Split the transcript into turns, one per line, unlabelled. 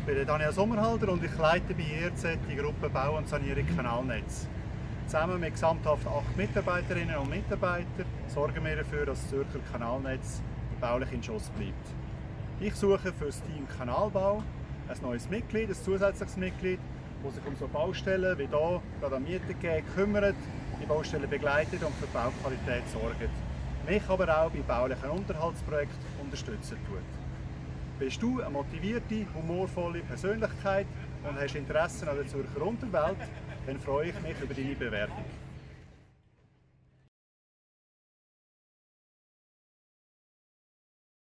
bin Daniel Sommerhalder und ich leite bei IRZ die Gruppe Bau und Sanierung Kanalnetz. Zusammen mit gesamthaft 8 Mitarbeiterinnen und Mitarbeitern sorgen wir dafür, dass das Zürcher Kanalnetz baulich in Schuss bleibt. Ich suche für das Team Kanalbau ein neues Mitglied, ein zusätzliches Mitglied, das sich um so Baustellen wie hier gerade am Mietengehege kümmert, die Baustellen begleitet und für die Bauqualität sorgt. Mich aber auch bei baulichen Unterhaltsprojekten unterstützen tut. Bist du eine motivierte, humorvolle Persönlichkeit und hast Interesse an der Zürcher Unterwelt, dann freue ich mich über deine Bewerbung.